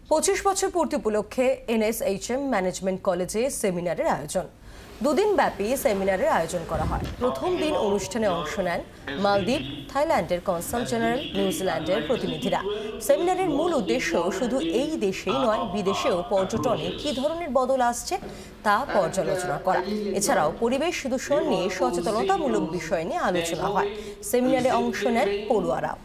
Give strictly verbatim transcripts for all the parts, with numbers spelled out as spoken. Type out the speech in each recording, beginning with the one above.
পঁচিশ বছর পূর্তি উপলক্ষে এনএসএইচএম ম্যানেজমেন্ট কলেজে সেমিনারের আয়োজন। দুদিন ব্যাপী সেমিনারের আয়োজন করা হয়। প্রথম দিন অনুষ্ঠানে অংশ নেন মালদ্বীপ, থাইল্যান্ডের কনসাল জেনারেল, নিউজিল্যান্ডের প্রতিনিধিরা। সেমিনারের মূল উদ্দেশ্য শুধু এই দেশেই নয়, বিদেশেও পর্যটনে কী ধরনের বদল আসছে তা পর্যালোচনা করা। এছাড়াও পরিবেশ দূষণ নিয়ে সচেতনতামূলক বিষয় নিয়ে আলোচনা হয়। সেমিনারে অংশ নেন পড়ুয়ারা।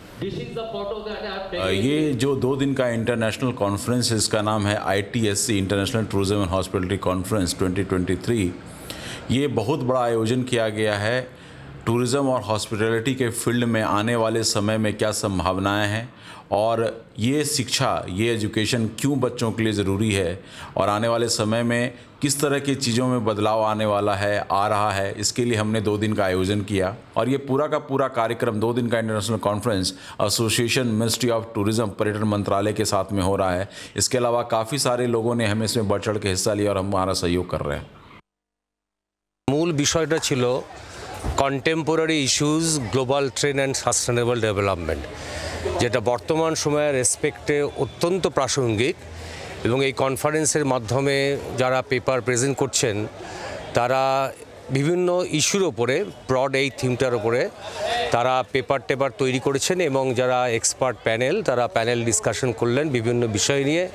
ये जो दो दिन का इंटरनेशनल कॉन्फ्रेंस है, इसका नाम है I T S C international tourism and hospitality conference twenty twenty three. ये बहुत बड़ा आयोजन किया गया है। टूरिज़्म और हॉस्पिटलिटी के फील्ड में आने वाले समय में क्या संभावनाएं हैं और ये शिक्षा, ये एजुकेशन क्यों बच्चों के लिए ज़रूरी है और आने वाले समय में किस तरह की चीज़ों में बदलाव आने वाला है, आ रहा है, इसके लिए हमने दो दिन का आयोजन किया। और ये पूरा का पूरा कार्यक्रम, दो दिन का international conference association ministry of tourism, पर्यटन मंत्रालय के साथ में हो रहा है। इसके अलावा काफ़ी सारे लोगों ने हमें इसमें बढ़ चढ़ के हिस्सा लिया और हम हमारा सहयोग कर रहे हैं। मूल विषयটা ছিল contemporary issues, global trend and sustainable development, যেটা বর্তমান সময়ের রেসপেক্টে অত্যন্ত প্রাসঙ্গিক। এবং এই কনফারেন্সের মাধ্যমে যারা পেপার প্রেজেন্ট করছেন তারা বিভিন্ন ইস্যুর ওপরে, ব্রড এই থিমটার ওপরে তারা পেপার টেপার তৈরি করেছেন এবং যারা এক্সপার্ট প্যানেল তারা প্যানেল ডিসকাশন করলেন বিভিন্ন বিষয় নিয়ে।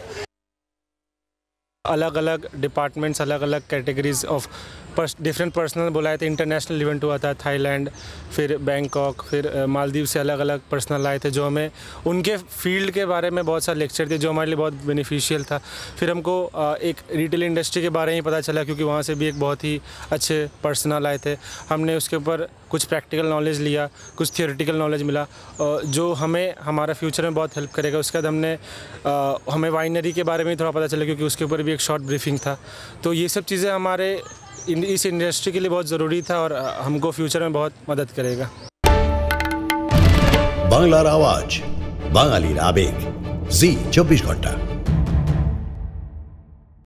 अलग अलग डिपार्टमेंट्स, अलग अलग कैटेगरीज ऑफ डिफरेंट पर्सनल बुलाए थे। इंटरनेशनल इवेंट हुआ था थाईलैंड, फिर बैंकॉक, फिर मालदीव से अलग अलग पर्सनल आए थे जो हमें उनके फील्ड के बारे में बहुत सारे लेक्चर दिए जो हमारे लिए बहुत बेनिफिशियल था। फिर हमको एक रिटेल इंडस्ट्री के बारे में पता चला क्योंकि वहाँ से भी एक बहुत ही अच्छे पर्सनल आए थे। हमने उसके ऊपर कुछ प्रैक्टिकल नॉलेज लिया, कुछ थियोरेटिकल नॉलेज मिला जो हमें हमारा फ्यूचर में बहुत हेल्प करेगा। उसके बाद हमने हमें वाइनरी के बारे में थोड़ा पता चला क्योंकि उसके ऊपर भी एक शॉर्ट ब्रीफिंग था। तो ये सब चीज़ें हमारे इस इंडस्ट्री के लिए बहुत ज़रूरी था और हमको फ्यूचर में बहुत मदद करेगा। बांग्लार आवाज, बांगालीर आवेग, जी चौबीस घंटा।